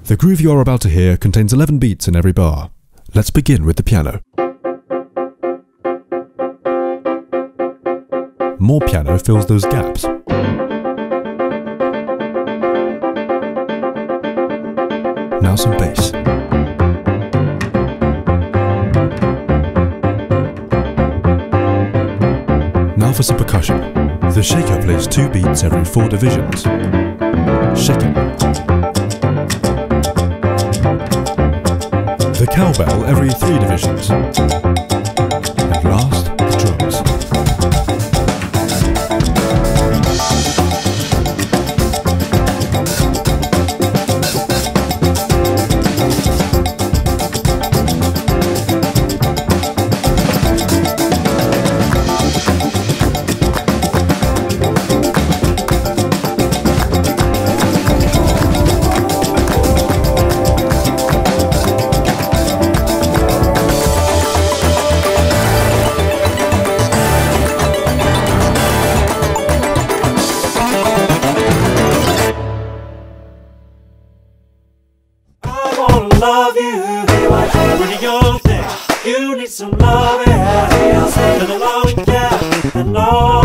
The groove you are about to hear contains 11 beats in every bar. Let's begin with the piano. More piano fills those gaps. Now some bass. Now for some percussion. The shaker plays 2 beats every 4 divisions. Shaking. The cowbell every 3 divisions. And last, the drums. Love you, when you're there, you need some loving, and the long gap, and all.